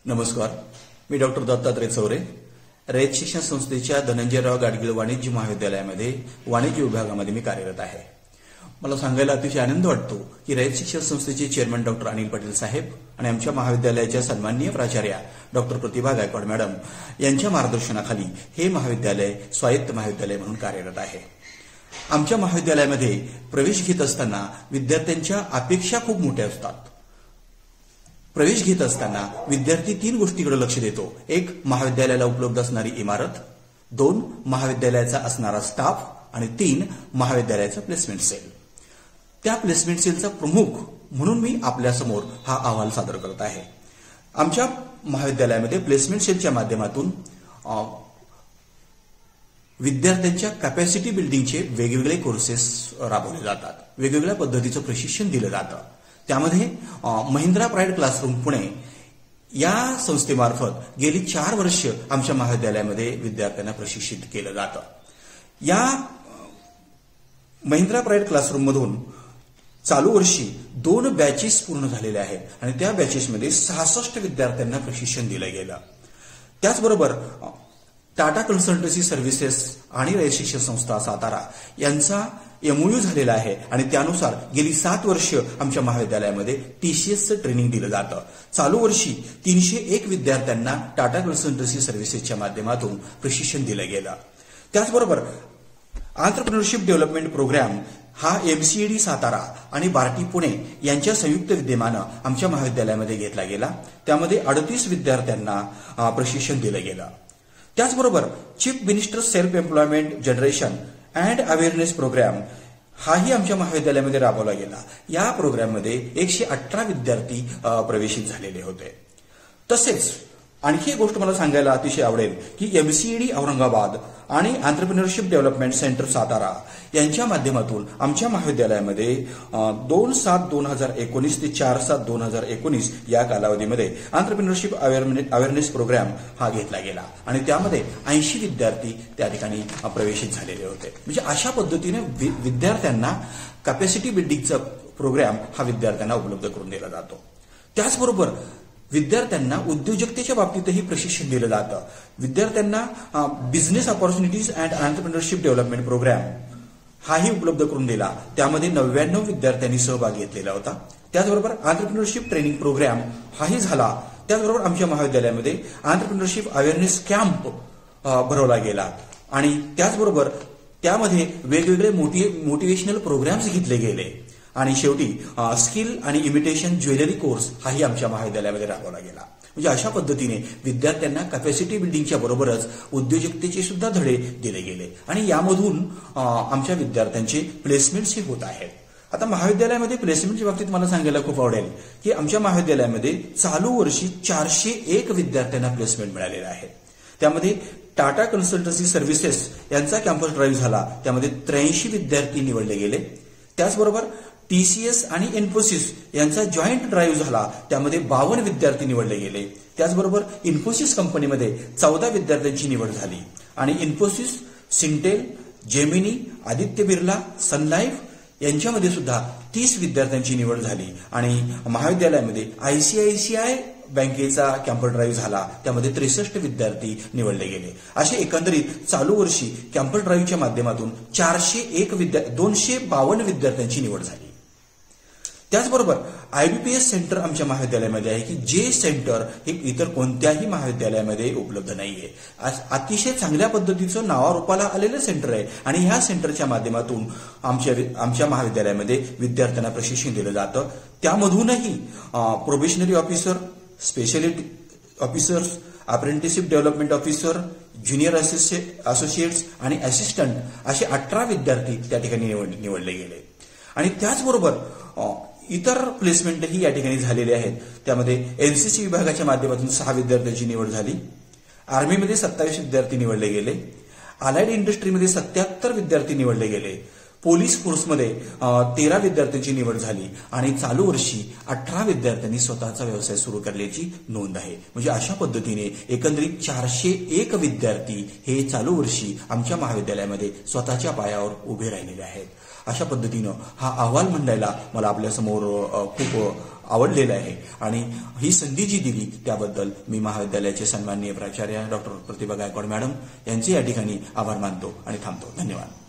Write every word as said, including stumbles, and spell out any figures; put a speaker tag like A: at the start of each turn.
A: नमस्कार, मी डॉक्टर दत्तात्रय चौरे, रयत शिक्षण संस्थेच्या धनंजयराव गाडगिल वाणिज्य महाविद्यालयामध्ये वाणिज्य विभागामध्ये मी कार्यरत आहे। मला सांगायला अतिशय आनंद वाटतो की रयत शिक्षण संस्थेचे चेअरमन डॉक्टर अनिल पाटील साहेब आणि आमच्या महाविद्यालयाच्या सन्माननीय प्राचार्या डॉक्टर प्रतिभा गायकवाड मॅडम यांच्या मार्गदर्शनाखाली हे महाविद्यालय स्वायत्त महाविद्यालय म्हणून कार्यरत आहे। आमच्या महाविद्यालयामध्ये प्रवेश घेत असताना विद्यार्थ्यांच्या अपेक्षा खूप मोठ्या असतात। प्रवेश घेत असताना विद्यार्थी तीन गोष्टींकडे लक्ष देतो। एक, महाविद्यालयाला उपलब्ध असणारी इमारत, दोन, महाविद्यालयाचा असणारा स्टाफ आणि तीन, महाविद्यालयाचा प्लेसमेंट सेल। त्या प्लेसमेंट सेलचा प्रमुख म्हणून मी आपल्या समोर हा अहवाल सादर करत आहे। आमच्या महाविद्यालयामध्ये प्लेसमेंट सेलच्या माध्यमातून विद्यार्थ्यांच्या कॅपॅसिटी बिल्डिंगचे वेगवेगळे कोर्सेस राबवले जातात, वेगवेगळ्या पद्धतीचं प्रशिक्षण दिलं जातं। त्यामध्ये महिंद्रा प्राईड क्लासरूम पुणे या संस्थेमार्फत गेली चार वर्ष आमच्या महाविद्यालयामध्ये विद्यार्थ्यांना प्रशिक्षित केलं जातं। या महिंद्रा प्राईड क्लासरूम मधून चालू वर्षी दोन बॅचेस पूर्ण झालेल्या आहेत आणि त्या बॅचेसमध्ये सहासष्ट विद्यार्थ्यांना प्रशिक्षण दिलं गेलं। त्याचबरोबर टाटा कन्सल्टन्सी सर्व्हिसेस आणि रयत शिक्षण संस्था सातारा यांचा एमओयू झालेला आहे आणि त्यानुसार गेली सात वर्ष आमच्या महाविद्यालयामध्ये टीसीएसचं ट्रेनिंग दिलं जातं। चालू वर्षी तीनशे एक विद्यार्थ्यांना टाटा कन्सल्टन्सी सर्व्हिसेसच्या माध्यमातून प्रशिक्षण दिलं गेलं। त्याचबरोबर एंटरप्रेन्योरशिप डेव्हलपमेंट प्रोग्राम हा एमसीईडी सातारा आणि बार्टी पुणे यांच्या संयुक्त विद्यमानं आमच्या महाविद्यालयामध्ये घेतला गेला। त्यामध्ये अडतीस विद्यार्थ्यांना प्रशिक्षण दिलं गेलं। त्याचबरोबर chief minister self employment generation and awareness programme हाही आमच्या महाविद्यालयामध्ये राबवला गेला। या प्रोग्राममध्ये एकशे अठरा विद्यार्थी प्रवेशित झालेले होते। तसेच आणखी एक गोष्ट मला सांगायला अतिशय आवडेल की एमसीईडी औरंगाबाद आणि एंटरप्रेन्योरशिप डेव्हलपमेंट सेंटर सातारा यांच्या माध्यमातून आमच्या महाविद्यालयामध्ये दोन सात दोन हजार एकोणीस ते चार सात दोन हजार एकोणीस या कालावधीमध्ये एंटरप्रेन्योरशिप अवेअरनेस प्रोग्राम हा घेतला गेला आणि त्यामध्ये ऐंशी विद्यार्थी त्या ठिकाणी प्रवेशित झालेले होते। म्हणजे अशा पद्धतीने विद्यार्थ्यांना कॅपॅसिटी बिल्डिंगचा प्रोग्राम हा विद्यार्थ्यांना उपलब्ध करून दिला जातो। त्याचबरोबर विद्यार्थ्यांना उद्योजकतेच्या बाबतीतही प्रशिक्षण दिलं जातं। विद्यार्थ्यांना business opportunities and entrepreneurship development programme हाही उपलब्ध करून दिला। त्यामध्ये नव्याण्णव विद्यार्थ्यांनी सहभाग घेतलेला होता। त्याचबरोबर एंटरप्रेन्योरशिप ट्रेनिंग प्रोग्राम हाही झाला। त्याचबरोबर आमच्या महाविद्यालयामध्ये एंटरप्रेन्योरशिप अवेअरनेस कॅम्प भरवला गेला आणि त्याचबरोबर त्यामध्ये वेगवेगळे मोटिवेशनल प्रोग्राम्स घेतले गेले आणि शेवटी स्किल आणि इमिटेशन ज्वेलरी कोर्स हाही आमच्या महाविद्यालयामध्ये राबवला गेला। म्हणजे अशा पद्धतीने विद्यार्थ्यांना कॅपॅसिटी बिल्डिंगच्या बरोबरच उद्योजकतेचे सुद्धा धडे दिले गेले आणि यामधून आमच्या विद्यार्थ्यांचे प्लेसमेंट्सही होत आहेत। आता महाविद्यालयामध्ये प्लेसमेंटच्या बाबतीत मला सांगायला खूप आवडेल की आमच्या महाविद्यालयामध्ये चालू वर्षी चारशे एक विद्यार्थ्यांना प्लेसमेंट मिळालेले आहे। त्यामध्ये टाटा कन्सल्टन्सी सर्व्हिसेस यांचा कॅम्पस ड्राईव्ह झाला, त्यामध्ये त्र्याऐंशी विद्यार्थी निवडले गेले। त्याचबरोबर टीसीएस आणि इन्फोसिस यांचा जॉईंट ड्राईव्ह झाला, त्यामध्ये बावन्न विद्यार्थी निवडले गेले। त्याचबरोबर इन्फोसिस कंपनीमध्ये चौदा विद्यार्थ्यांची निवड झाली आणि Infosys, Syntel, Gemini, Aditya Birla, Sun Life यांच्यामध्ये सुद्धा तीस विद्यार्थ्यांची निवड झाली आणि महाविद्यालयामध्ये आयसीआयसीआय बँकेचा कॅम्पस ड्राईव्ह झाला, त्यामध्ये त्रेसष्ट विद्यार्थी निवडले गेले। असे एकंदरीत चालू वर्षी कॅम्पस ड्राईव्हच्या माध्यमातून चारशे एक विद्या दोनशे बावन्न विद्यार्थ्यांची निवड झाली। त्याचबरोबर आयबीपीएस सेंटर आमच्या महाविद्यालयामध्ये आहे की जे सेंटर हे इतर कोणत्याही महाविद्यालयामध्ये उपलब्ध नाहीये। अतिशय चांगल्या पद्धतीचं नावारूपाला आलेलं सेंटर आहे आणि ह्या सेंटरच्या माध्यमातून आमच्या आमच्या महाविद्यालयामध्ये विद्यार्थ्यांना प्रशिक्षण दिलं जातं। त्यामधूनही probationary officer, speciality officers, apprenticeship development officer, junior associates आणि असिस्टंट असे अठरा विद्यार्थी त्या ठिकाणी निवडले गेले आणि त्याचबरोबर इतर प्लेसमेंटही या ठिकाणी झालेले आहेत। त्यामध्ये एनसीसी विभागाच्या माध्यमातून सहा विद्यार्थ्यांची निवड झाली, आर्मीमध्ये सत्तावीस विद्यार्थी निवडले गेले, अलाइड इंडस्ट्रीमध्ये सत्याहत्तर विद्यार्थी निवडले गेले, पोलीस फोर्समध्ये तेरा विद्यार्थ्यांची निवड झाली आणि चालू वर्षी अठरा विद्यार्थ्यांनी स्वतःचा व्यवसाय सुरू करण्याची नोंद आहे। म्हणजे अशा पद्धतीने एकंदरीत चारशे एक विद्यार्थी हे चालू वर्षी आमच्या महाविद्यालयामध्ये स्वतःच्या पायावर उभे राहिलेले आहेत। अशा पद्धतीनं हा अहवाल मांडायला मला आपल्यासमोर खूप आवडलेलं आहे आणि ही संधी जी दिली त्याबद्दल मी महाविद्यालयाचे सन्माननीय प्राचार्य डॉक्टर प्रतिभा गायकवाड मॅडम यांचे या ठिकाणी आभार मानतो आणि थांबतो. धन्यवाद.